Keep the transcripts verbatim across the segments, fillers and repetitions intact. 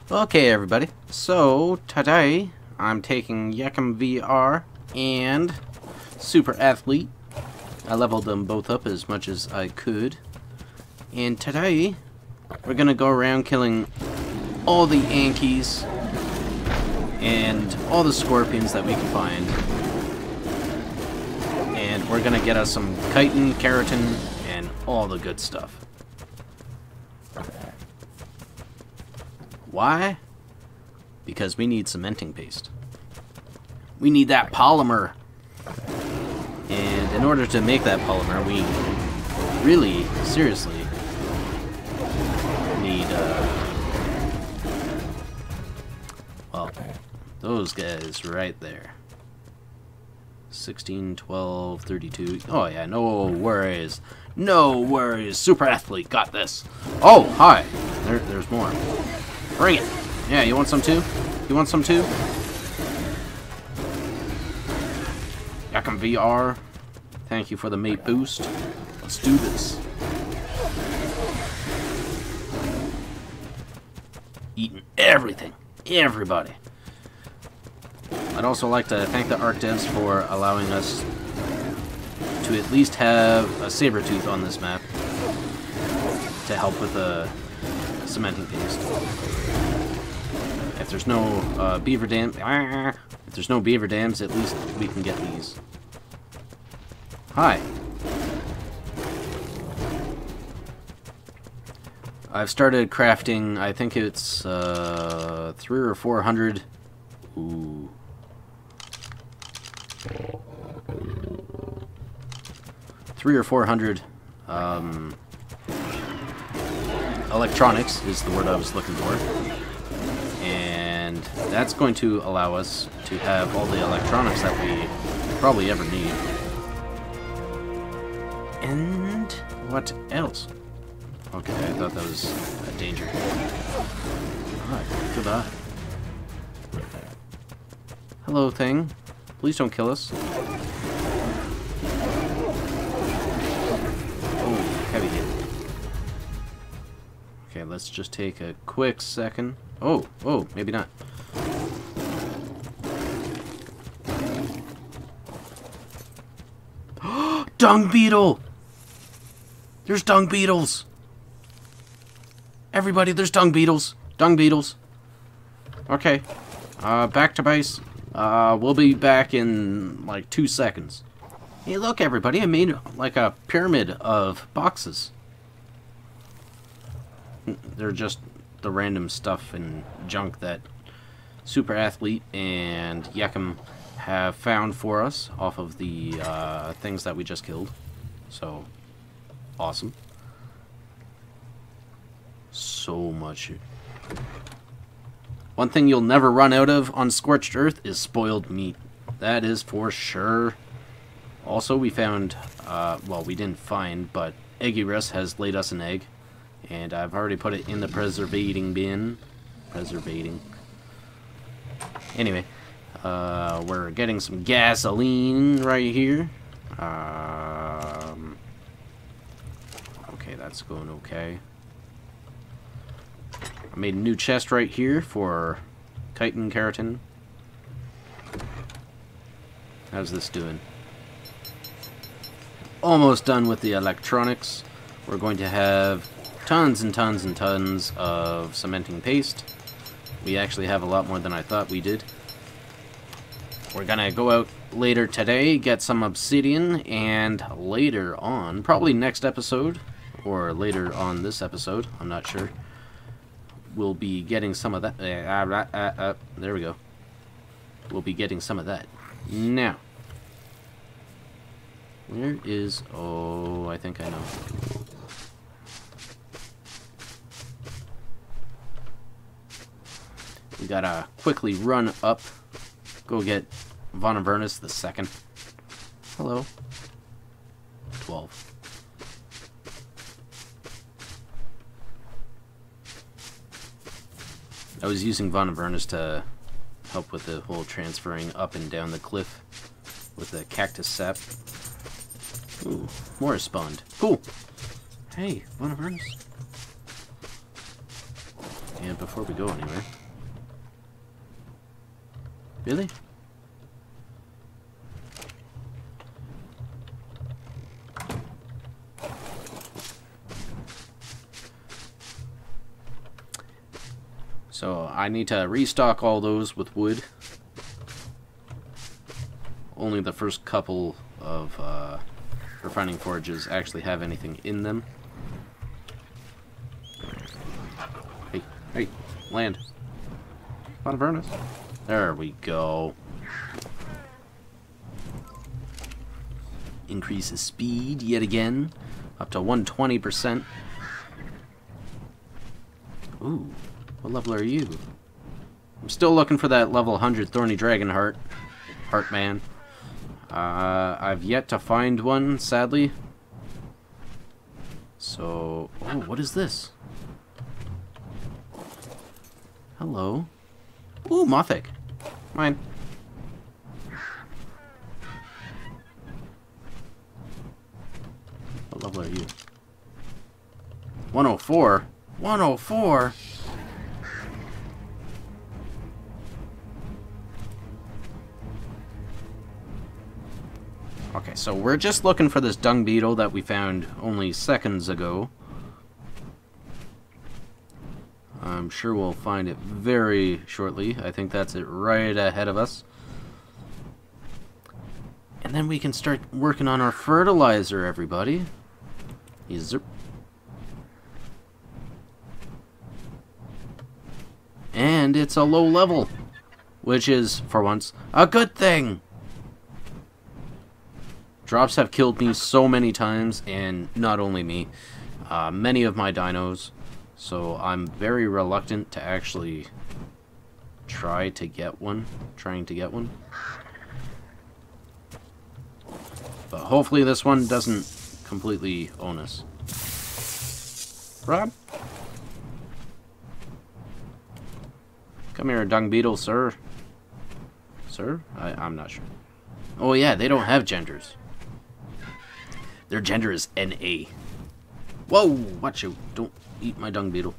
Okay, everybody. So today I'm taking Yakum V R and Super Athlete. I leveled them both up as much as I could. And today we're gonna go around killing all the Ankies and all the scorpions that we can find. And we're gonna get us some chitin, keratin, and all the good stuff. Why? Because we need cementing paste. We need that polymer. And in order to make that polymer, we really, seriously, need, uh, well, those guys right there. sixteen, twelve, thirty-two. Oh yeah, no worries. No worries. Super Athlete got this. Oh, hi. There, there's more. Bring it. Yeah, you want some too? You want some too? Yakum V R. Thank you for the mate boost. Let's do this. Eating everything. Everybody. I'd also like to thank the Ark devs for allowing us to at least have a saber tooth on this map to help with the cementing paste. If there's no uh, beaver dam, if there's no beaver dams, at least we can get these. Hi. I've started crafting. I think it's uh, three or four hundred. Ooh. Three or four hundred. Um, electronics is the word I was looking for. And that's going to allow us to have all the electronics that we probably ever need. And what else? Okay, I thought that was a danger. Alright, goodbye. Hello, thing. Please don't kill us. Oh, heavy hit. Okay, let's just take a quick second. Oh, oh, maybe not. Dung beetle! There's dung beetles! Everybody, there's dung beetles! Dung beetles! Okay. Uh, back to base. Uh, we'll be back in, like, two seconds. Hey, look, everybody, I made, like, a pyramid of boxes. They're just the random stuff and junk that Super Athlete and Yakum have found for us off of the uh, things that we just killed. So, awesome. So much. One thing you'll never run out of on Scorched Earth is spoiled meat. That is for sure. Also, we found, uh, well, we didn't find, but Eggyrus has laid us an egg. And I've already put it in the preservating bin. Preservating. Anyway, uh, we're getting some gasoline right here. Um, okay, that's going okay. I made a new chest right here for chitin, keratin. How's this doing? Almost done with the electronics. We're going to have tons and tons and tons of cementing paste. We actually have a lot more than I thought we did. We're gonna go out later today, get some obsidian, and later on, probably next episode, or later on this episode, I'm not sure, we'll be getting some of that. Uh, uh, uh, uh, there we go. We'll be getting some of that. Now, where is... Oh, I think I know. We gotta quickly run up, go get Von Avernus the second. Hello. twelve. I was using Von Avernus to help with the whole transferring up and down the cliff with the cactus sap. Ooh, more spawned. Cool. Hey, Von Avernus. And before we go anywhere... Really? So I need to restock all those with wood. Only the first couple of uh, refining forges actually have anything in them. Hey, hey, land. On a furnace. There we go. Increases speed yet again, up to one hundred twenty percent. Ooh, what level are you? I'm still looking for that level one hundred Thorny Dragon Heart. Heartman. Uh, I've yet to find one, sadly. So, oh, what is this? Hello. Ooh, Mothic. Mine. What level are you? one oh four? one oh four? Okay, so we're just looking for this dung beetle that we found only seconds ago. I'm sure we'll find it very shortly. I think that's it right ahead of us. And then we can start working on our fertilizer, everybody. Yes, and it's a low level, which is, for once, a good thing. Drops have killed me so many times, and not only me, uh, many of my dinos. So I'm very reluctant to actually try to get one, trying to get one. But hopefully this one doesn't completely own us. Rob? Come here, dung beetle, sir. Sir? I, I'm not sure. Oh yeah, they don't have genders. Their gender is N A. Whoa, watch you. Don't eat my dung beetle.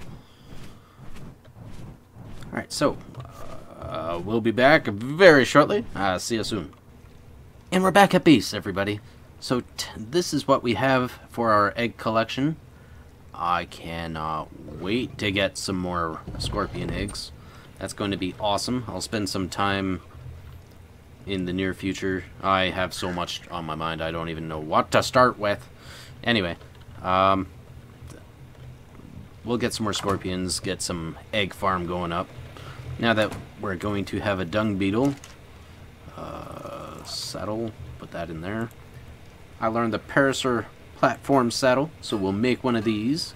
Alright, so uh, we'll be back very shortly. Uh, see you soon. And we're back at base, everybody. So t this is what we have for our egg collection. I cannot wait to get some more scorpion eggs. That's going to be awesome. I'll spend some time in the near future. I have so much on my mind, I don't even know what to start with. Anyway, um, we'll get some more scorpions, get some egg farm going up. Now that we're going to have a dung beetle, uh, saddle, put that in there. I learned the Parasaur platform saddle, so we'll make one of these.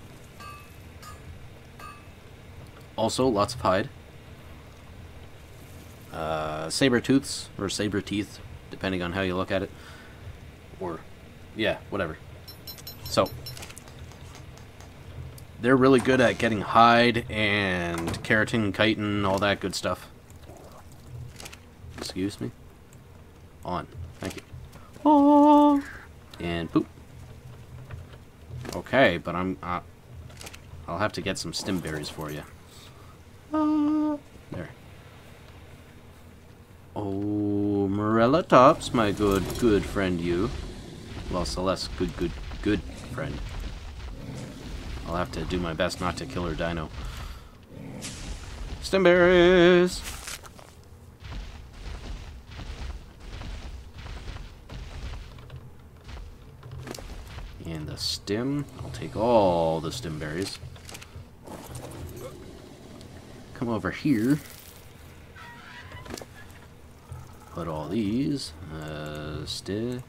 Also, lots of hide. Uh, saber tooths, or saber teeth, depending on how you look at it. Or, yeah, whatever. So, they're really good at getting hide and keratin, chitin, all that good stuff. Excuse me? On. Thank you. Oh. And poop. Okay, but I'm... Uh, I'll have to get some stim berries for you. Uh, there. Oh, Morella Tops, my good, good friend you. Well, Celeste, good, good, good friend. I'll have to do my best not to kill her dino. Stim berries! And the stem, I'll take all the stem berries. Come over here. Put all these. Uh, stem.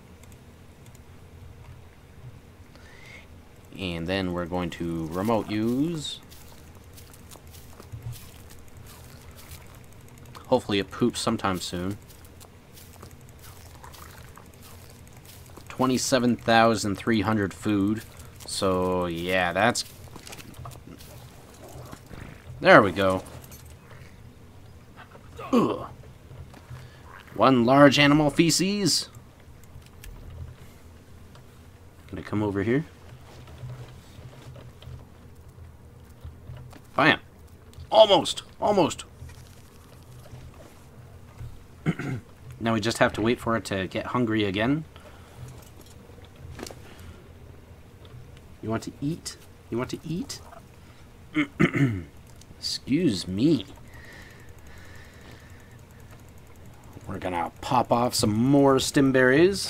And then we're going to remote use. Hopefully it poops sometime soon. twenty-seven thousand three hundred food. So, yeah, that's... There we go. Ugh. One large animal feces. Gonna come over here. Almost! Almost! Now we just have to wait for it to get hungry again. You want to eat? You want to eat? Excuse me. We're gonna pop off some more stimberries.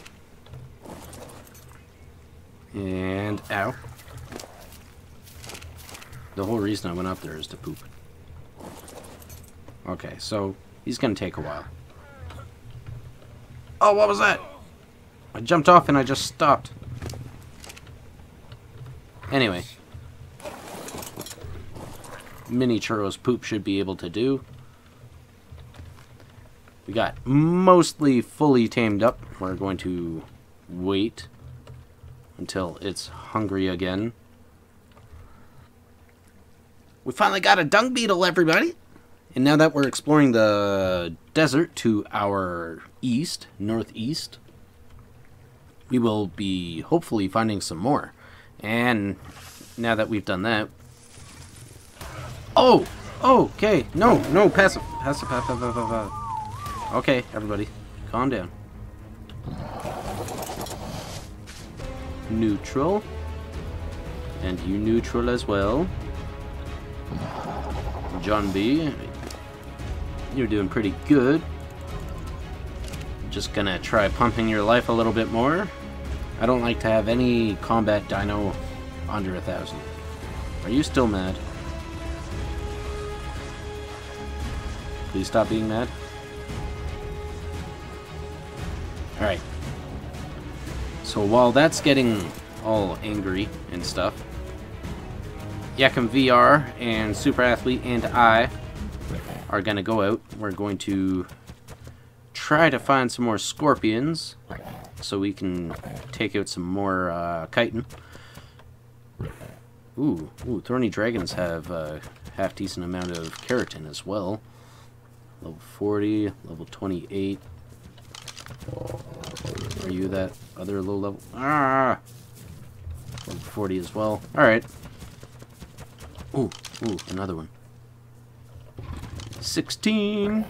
And, ow. The whole reason I went up there is to poop. Okay, so he's gonna take a while. Oh, what was that? I jumped off and I just stopped. Anyway. Mini churros poop should be able to do. We got mostly fully tamed up. We're going to wait until it's hungry again. We finally got a dung beetle, everybody! And now that we're exploring the desert to our east, northeast, we will be hopefully finding some more. And now that we've done that... Oh! Oh, okay. No, no, passive. Passive, passive, passive, passive. Okay, everybody, calm down. Neutral. And you neutral as well. John B, you're doing pretty good. Just gonna try pumping your life a little bit more. I don't like to have any combat dino under a thousand. Are you still mad? Please stop being mad. Alright. So while that's getting all angry and stuff, Yakum V R and Super Athlete and I are going to go out. We're going to try to find some more scorpions so we can take out some more uh, chitin. Ooh, ooh, thorny dragons have a half decent amount of keratin as well. Level forty, level twenty-eight. Are you that other low level? Ah! Level forty as well. Alright. Ooh, ooh, another one. sixteen.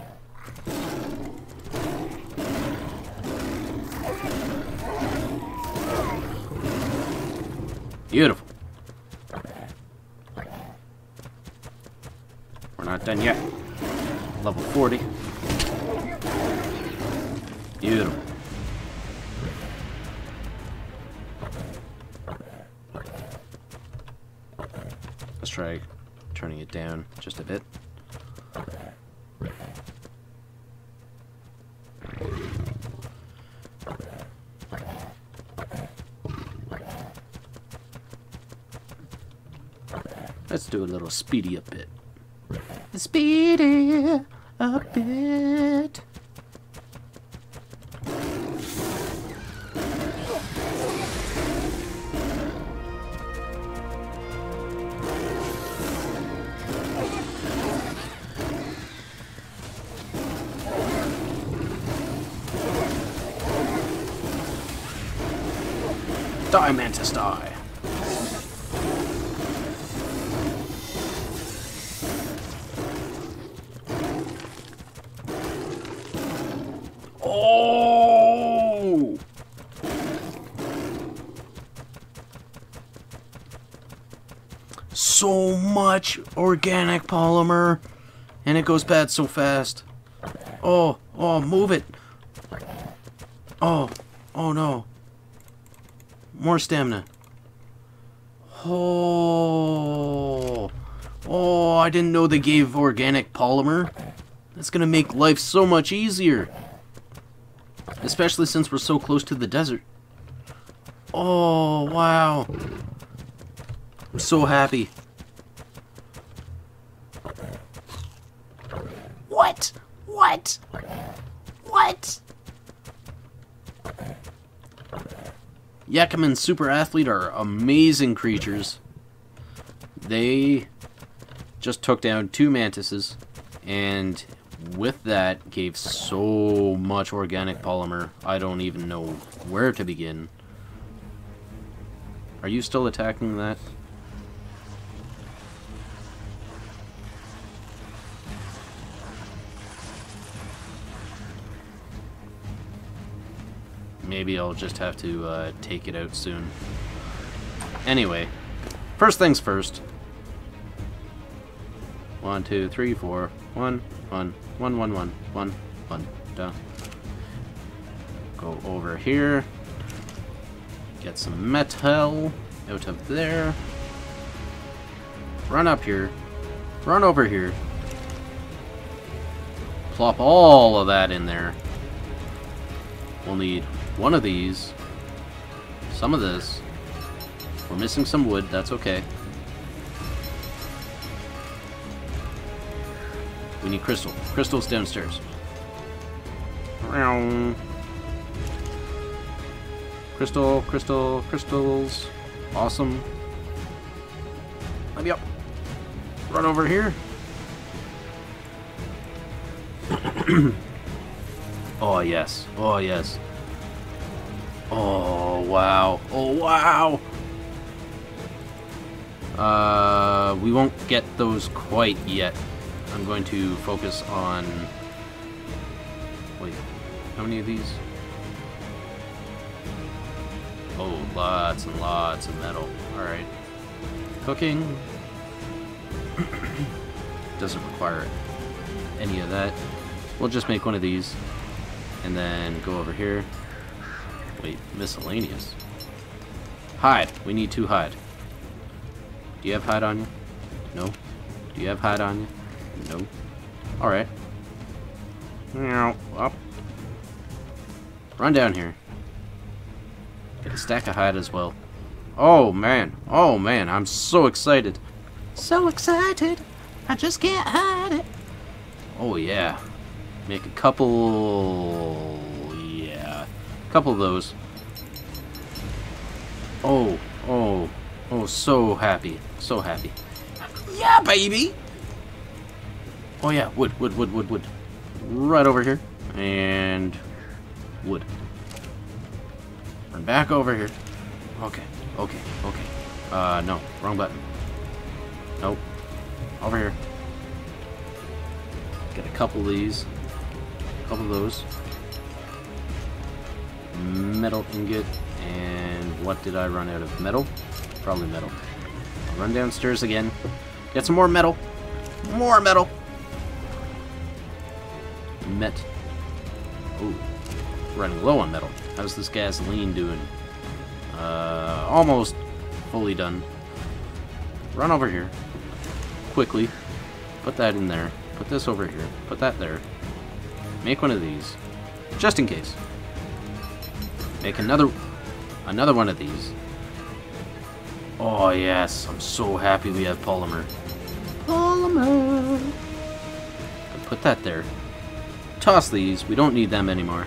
Beautiful. We're not done yet. Level forty. Beautiful. Let's try turning it down just a bit. Let's do a little speedy a bit. Speedy a bit. Die, Mantis, die. Oh! So much organic polymer, and it goes bad so fast. Oh, oh, move it. Oh, oh no. More stamina. Oh, oh, I didn't know they gave organic polymer. That's gonna make life so much easier. Especially since we're so close to the desert. Oh, wow. I'm so happy. What? What? What? Yakum and Super Athlete are amazing creatures. They just took down two mantises, and with that gave so much organic polymer, I don't even know where to begin. Are you still attacking that? maybe I'll just have to uh, take it out soon. Anyway, first things first. One, two, three, four. One, one, one, one, one, one, one. Down. Go over here. Get some metal out of there. Run up here. Run over here. Plop all of that in there. We'll need one of these. Some of this. We're missing some wood. That's okay. We need crystal. Crystal's downstairs. Crystal, crystal, crystals. Awesome. Let me up. Run over here. Oh, yes. Oh, yes. Oh, wow. Oh, wow. Uh, we won't get those quite yet. I'm going to focus on... Wait, how many of these? Oh, lots and lots of metal. Alright. Cooking. Doesn't require any of that. We'll just make one of these. And then go over here. Wait, miscellaneous. Hide. We need two hide. Do you have hide on you? No. Do you have hide on you? No. Alright. Now, up. Run down here. Get a stack of hide as well. Oh, man. Oh, man. I'm so excited. So excited. I just can't hide it. Oh, yeah. Make a couple... Yeah. A couple of those. Oh. Oh. Oh, so happy. So happy. Yeah, baby! Oh, yeah. Wood, wood, wood, wood, wood. Right over here. And... wood. Run back over here. Okay. Okay. Okay. Uh, no. Wrong button. Nope. Over here. Get a couple of these. A couple of those. Metal ingot. And what did I run out of? Metal? Probably metal. I'll run downstairs again. Get some more metal. More metal. Met. Ooh. Running low on metal. How's this gasoline doing? Uh, almost fully done. Run over here. Quickly. Put that in there. Put this over here. Put that there. Make one of these. Just in case. Make another another one of these. Oh yes, I'm so happy we have polymer. Polymer. Put that there. Toss these. We don't need them anymore.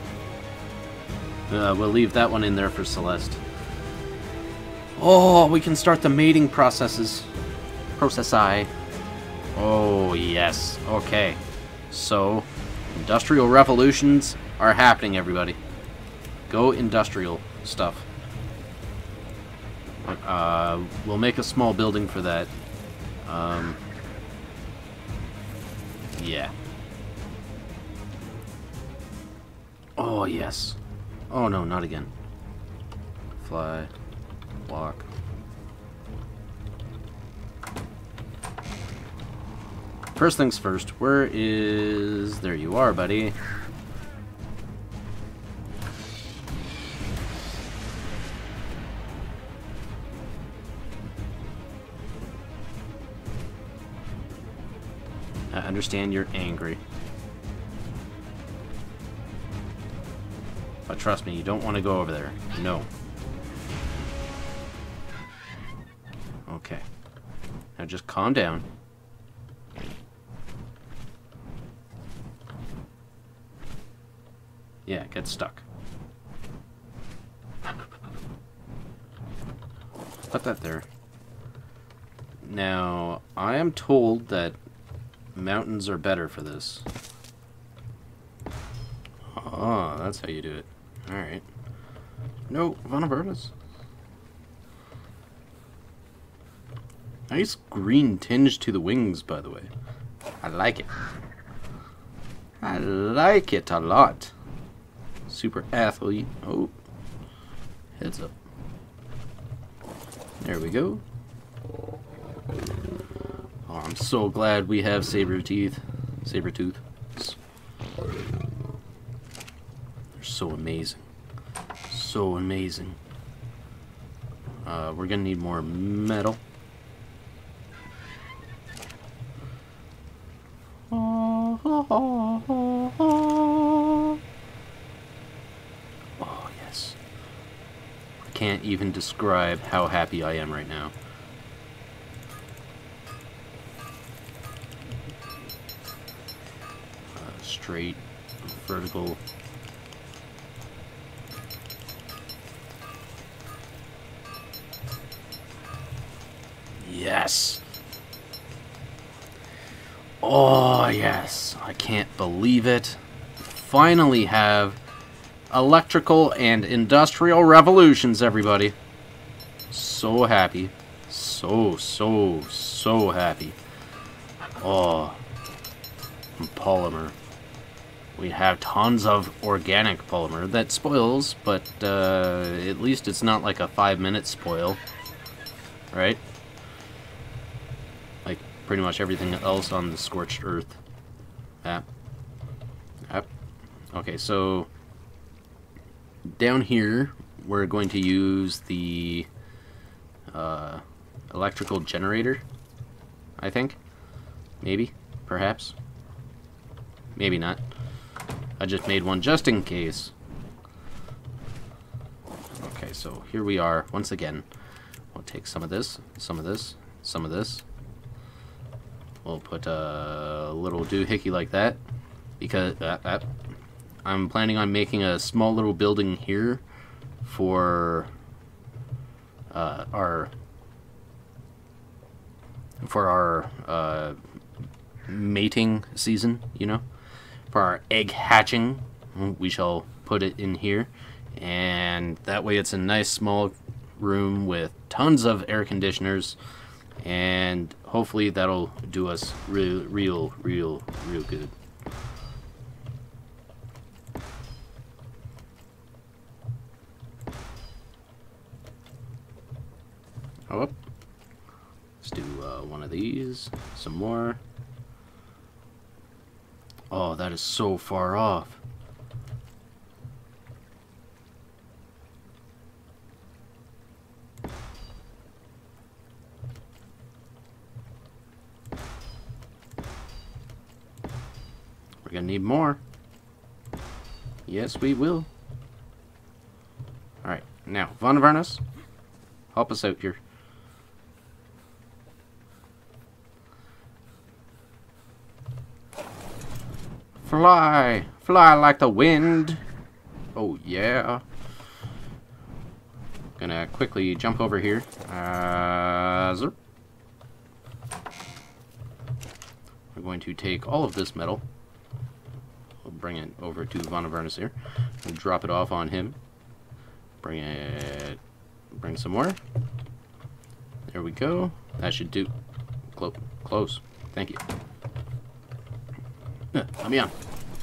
Uh, we'll leave that one in there for Celeste. Oh, we can start the mating processes. Process I. Oh, yes. Okay. So, industrial revolutions are happening, everybody. Go industrial stuff. Uh, we'll make a small building for that. Um, yeah. Oh, yes. Oh, no, not again. Fly. Walk. First things first, where is... There you are, buddy. I understand you're angry. But trust me, you don't want to go over there. No. Okay. Now just calm down. Yeah, get stuck. Put that there. Now, I am told that mountains are better for this. Oh, that's how you do it. Alright. No, Vanabertas. Nice green tinge to the wings, by the way. I like it. I like it a lot. super athlete. Oh, heads up. There we go. Oh, I'm so glad we have saber teeth, saber tooth. They're so amazing, so amazing. Uh, we're gonna need more metal. Oh yes. I can't even describe how happy I am right now. Uh, straight, vertical. Yes. Oh, yes. I can't believe it. Finally have electrical and industrial revolutions, everybody. So happy. So, so, so happy. Oh. Polymer. We have tons of organic polymer that spoils, but uh, at least it's not like a five minute spoil. Right? Like pretty much everything else on the Scorched Earth app. app. Okay, so down here we're going to use the uh, electrical generator, I think. Maybe, perhaps. Maybe not. I just made one just in case. Okay, so here we are once again. We'll take some of this, some of this, some of this. We'll put a little doohickey like that, because uh, uh, I'm planning on making a small little building here for uh, our for our uh, mating season, you know, for our egg hatching. We shall put it in here, and that way it's a nice small room with tons of air conditioners, and hopefully that'll do us real, real, real, real good. Oh, let's do uh, one of these, some more. Oh, that is so far off. We're gonna need more. Yes, we will. Alright, now, Von Varnus, help us out here. Fly! Fly like the wind! Oh, yeah. Gonna quickly jump over here. Uh, zerp. We're going to take all of this metal. We'll bring it over to Von Avernus here. We'll drop it off on him. Bring it... Bring some more. There we go. That should do. Clo close. Thank you. Uh, let me on.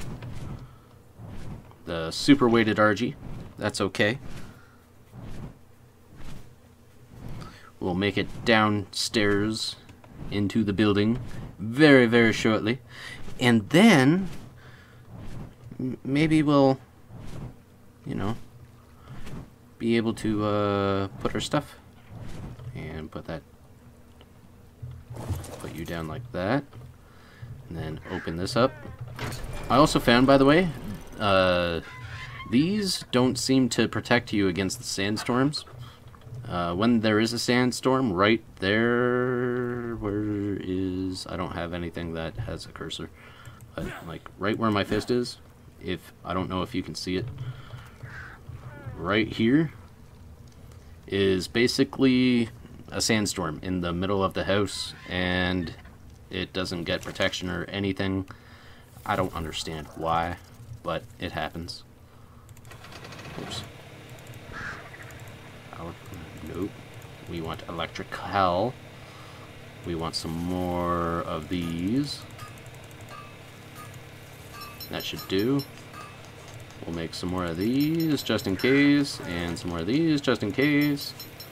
The super weighted R G. That's okay. We'll make it downstairs into the building very, very shortly. And then maybe we'll, you know, be able to uh, put our stuff and put that, put you down like that, and then open this up. I also found, by the way, uh, these don't seem to protect you against the sandstorms. Uh, when there is a sandstorm, right there, where is, I don't have anything that has a cursor, but like right where my fist is, if, I don't know if you can see it, right here is basically a sandstorm in the middle of the house, and it doesn't get protection or anything. I don't understand why, but it happens. Oops. Power. Nope. We want electrical. We want some more of these. That should do. We'll make some more of these just in case, and some more of these just in case.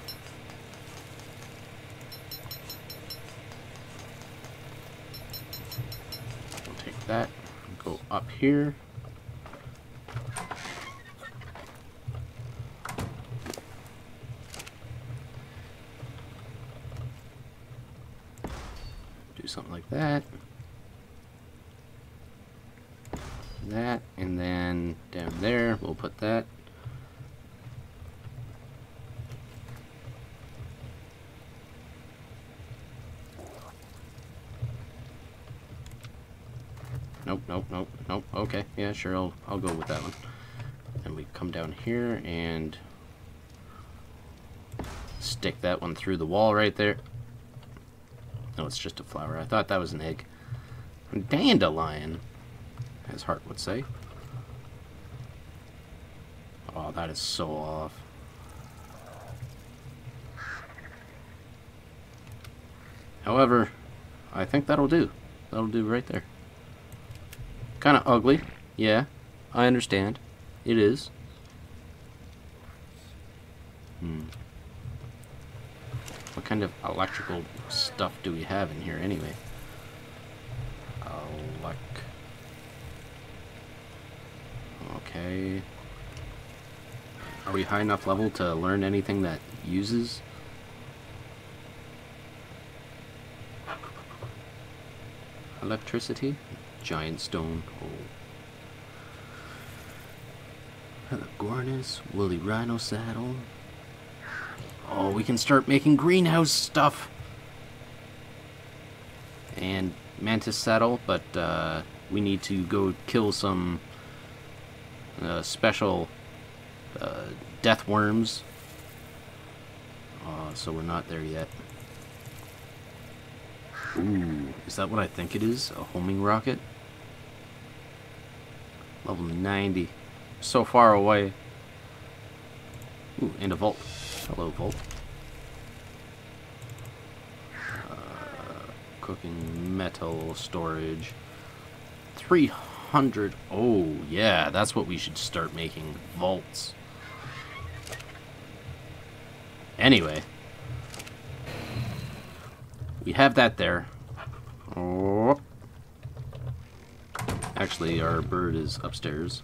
We'll take that, go up here. Do something like that. That, and then down there we'll put that. Nope, nope, nope, nope. Okay, yeah, sure, I'll, I'll go with that one. And we come down here and stick that one through the wall right there. No, it's just a flower. I thought that was an egg. Dandelion, as Hart would say. Oh, that is so off. However, I think that'll do. That'll do right there. Kind of ugly. Yeah, I understand. It is. Hmm. What kind of electrical stuff do we have in here anyway? Elec... Okay. Are we high enough level to learn anything that uses? Electricity? Giant stone. Oh. Gornis, woolly rhino saddle. Oh, we can start making greenhouse stuff. And mantis saddle, but uh, we need to go kill some uh, special uh, death worms. Uh, so we're not there yet. Ooh, is that what I think it is? A homing rocket? Level ninety. So far away. Ooh, and a vault. Hello, vault. Uh, cooking metal storage. three hundred. Oh, yeah, that's what we should start making. Vaults. Anyway. We have that there. Oh. Actually, our bird is upstairs.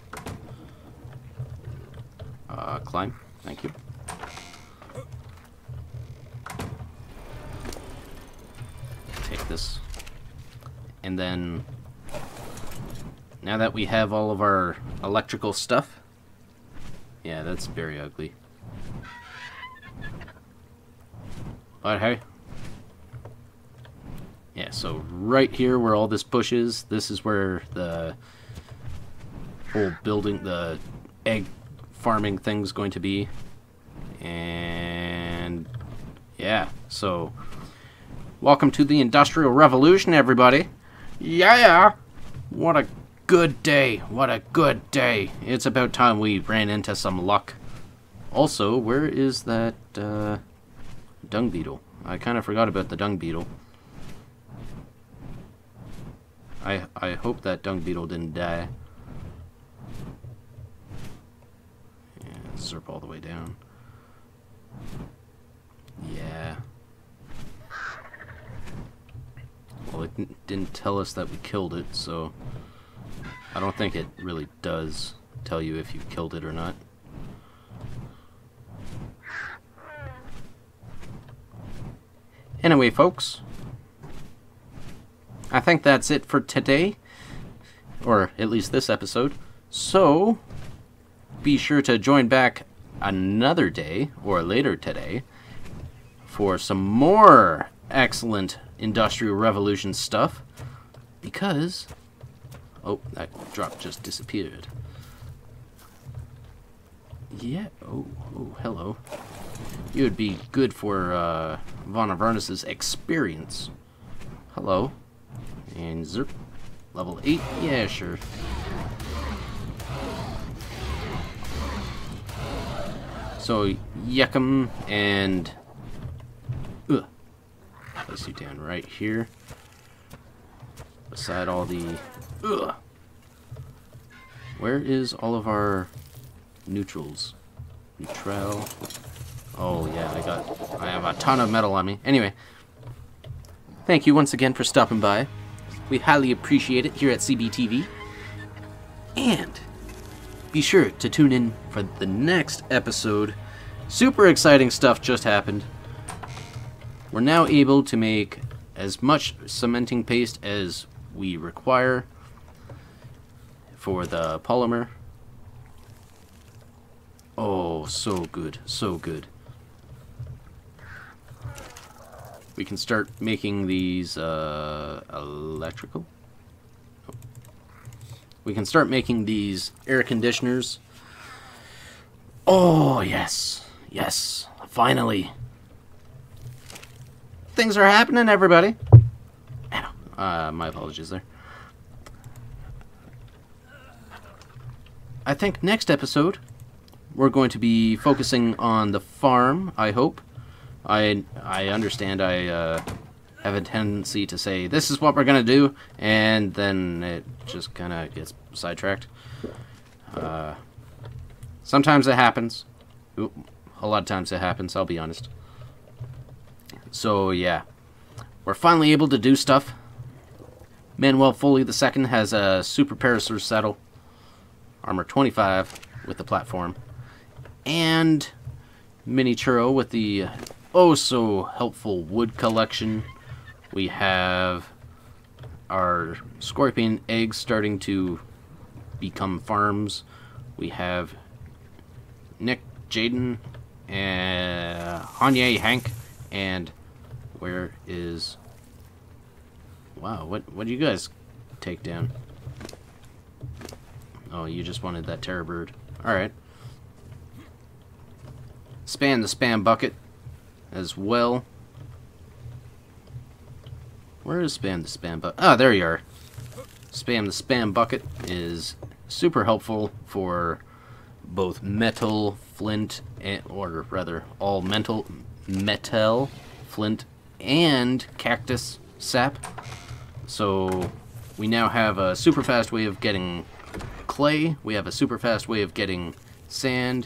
Uh, climb. Thank you. Take this. And then, now that we have all of our electrical stuff, yeah, that's very ugly. But hey. Yeah, so right here where all this bush is, this is where the whole building, the egg farming thing's going to be. And yeah, so welcome to the Industrial Revolution, everybody. Yeah, what a good day. What a good day. It's about time we ran into some luck. Also, where is that uh, dung beetle? I kind of forgot about the dung beetle. I, I hope that dung beetle didn't die. Yeah, zerp all the way down. Yeah. Well, it didn't tell us that we killed it, so I don't think it really does tell you if you killed it or not. Anyway, folks, I think that's it for today, or at least this episode. So, be sure to join back another day, or later today, for some more excellent Industrial Revolution stuff, because... Oh, that drop just disappeared. Yeah, oh, oh, hello. You would be good for uh, Von Avernus's experience. Hello. And zerp. Level eight? Yeah, sure. So, Yekum and... Ugh. Place you down right here. Beside all the... Ugh. Where is all of our neutrals? Neutral. Oh yeah, I got, I have a ton of metal on me. Anyway, thank you once again for stopping by. We highly appreciate it here at C B T V. And be sure to tune in for the next episode. Super exciting stuff just happened. We're now able to make as much cementing paste as we require for the polymer. Oh, so good, so good. We can start making these uh, electrical. Oh. We can start making these air conditioners. Oh, yes, yes, finally. Things are happening, everybody. Uh, my apologies there. I think next episode we're going to be focusing on the farm, I hope. I I understand I uh, have a tendency to say, this is what we're going to do, and then it just kind of gets sidetracked. Uh, sometimes it happens. Oop, a lot of times it happens, I'll be honest. So, yeah. We're finally able to do stuff. Manuel Foley the second has a Super Parasaur saddle. Armor twenty-five with the platform. And Mini Churro with the oh so helpful wood collection. We have our scorpion eggs starting to become farms. We have Nick, Jaden, and Hanye, Hank, and where is... Wow, what what do you guys take down? Oh, you just wanted that terror bird. Alright. Spam the spam bucket as well. Where is spam the spam bucket? Ah, there you are. Spam the spam bucket is super helpful for both metal, flint, and, or rather all mental, metal, flint, and cactus sap. So we now have a super fast way of getting clay. We have a super fast way of getting sand,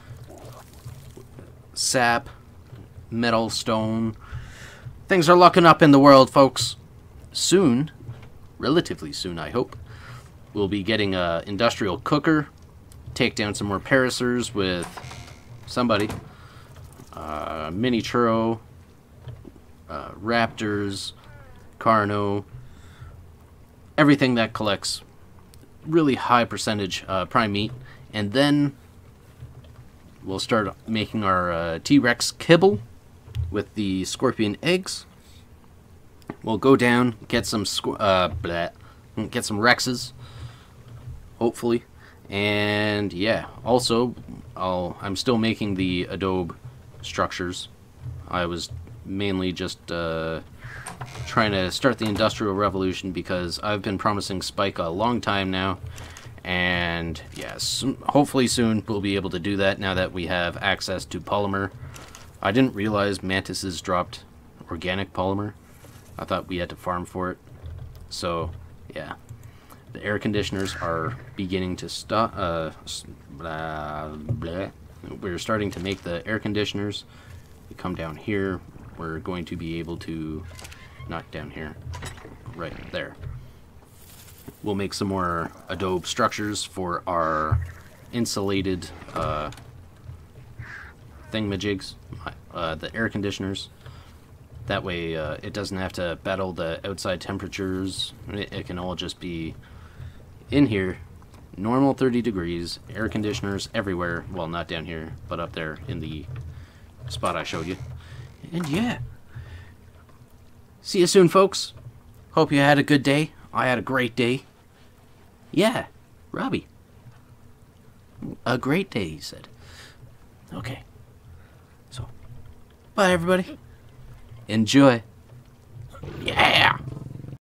sap, metal, stone. Things are looking up in the world, folks. Soon, relatively soon, I hope, we'll be getting a industrial cooker, take down some more parasaurs with somebody, uh, Mini Churro, uh, raptors, Carno, everything that collects really high percentage uh, prime meat, and then we'll start making our uh, T-Rex kibble with the scorpion eggs. We'll go down, get some uh, bleh, get some Rexes, hopefully, and yeah. Also, I'll I'm still making the adobe structures. I was mainly just uh, trying to start the Industrial Revolution because I've been promising Spike a long time now, and yes, hopefully soon we'll be able to do that now that we have access to polymer. I didn't realize mantises dropped organic polymer. I thought we had to farm for it. So yeah, the air conditioners are beginning to stop. Uh, blah, blah. We're starting to make the air conditioners. We come down here, we're going to be able to knock down here, right there. We'll make some more adobe structures for our insulated uh, thingamajigs, uh, the air conditioners. That way uh, it doesn't have to battle the outside temperatures. It, it can all just be in here, normal thirty degrees, air conditioners everywhere. Well, not down here, but up there in the spot I showed you. And yeah. See you soon, folks. Hope you had a good day. I had a great day. Yeah, Robbie. A great day, he said. Okay. So, bye, everybody. Enjoy. Yeah!